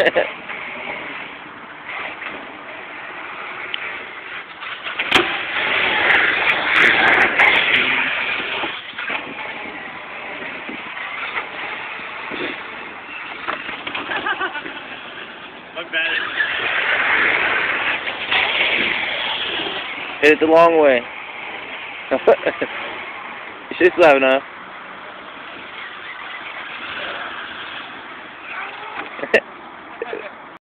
Look bad. Hit it the long way. You should still have enough.